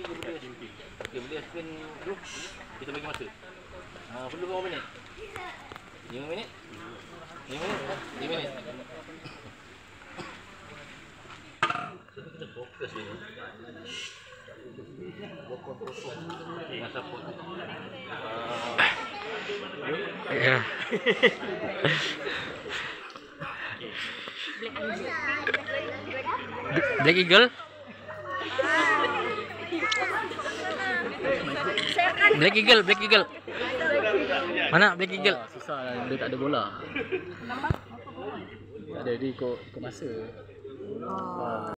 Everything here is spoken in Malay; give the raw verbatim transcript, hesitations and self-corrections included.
Okey, boleh spin dulu. Kita bagi masa. Ha, perlu berapa minit? lima minit? lima minit? lima minit. Kita fokus ni. Dengan support. Ya. Black Eagle. Black Eagle, Black Eagle. Mana Black Eagle? Ah, susah lah, dia tak ada bola. Tak ada, dia ikut, ikut masa. Ah.